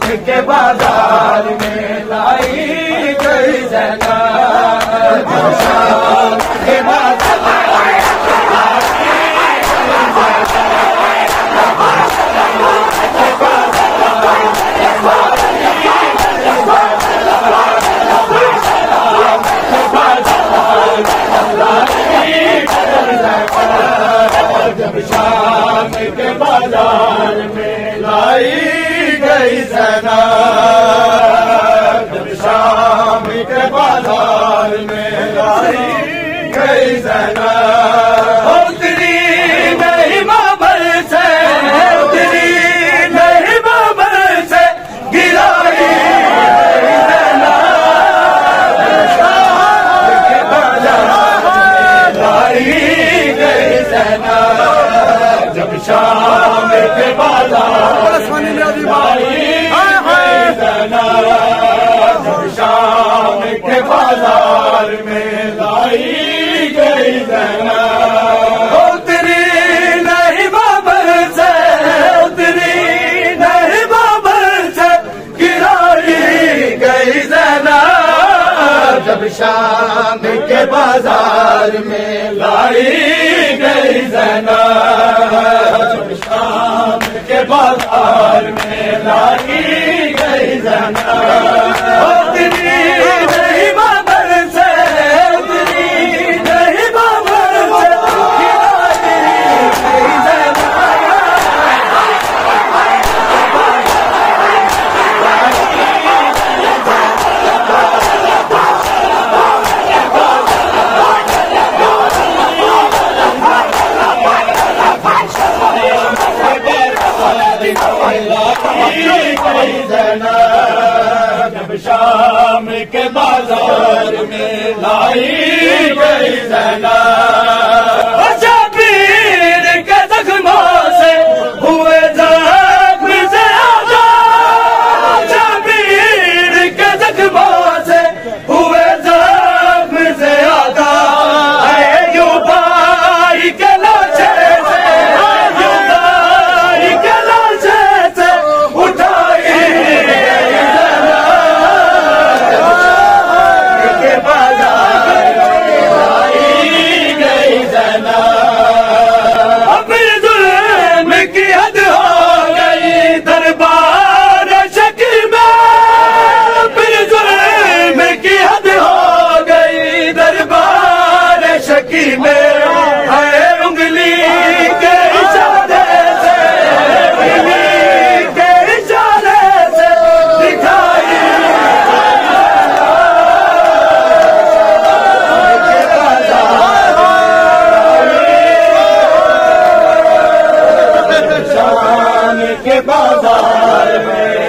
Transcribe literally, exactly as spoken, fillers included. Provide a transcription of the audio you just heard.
के बाजार में लाई गई ज़ैनब, शाम के बाजार जब शाम के बाजार में लाई गई ज़ैनब, जब शाम के बाजार में लाई गई ज़ैनब, उतरी नहीं बाबर से, उतरी नहीं बाबर से गिराई गई ज़ैनब, शाम के बाजार में लाई गई ज़ैनब, जब शाम के बाजार में लाई गई ज़ैनब, जब शाम के बाजार में लाई गई ज़ैनब, उतरी नहीं बाबर से, उतरी नहीं बाबर से गिराई गई ज़ैनब, जब शाम के बाजार में लाई गई ज़ैनब, जब शाम के बाजार में लाई गई ज़ैनब, उतरी नहीं बाबर से, उतरी नहीं बाबर से गिराई गई ज़ैनब, जब शाम के बाजार में लाई गई ज़ैनब, शबीर के जख्मों से हुए जख्म से आज़ाद, शबीर के जख्मों से हुए जख्म से आज़ाद, यूं भाई के लाशे से, यूं भाई के लाशे से उठाई के बाजार में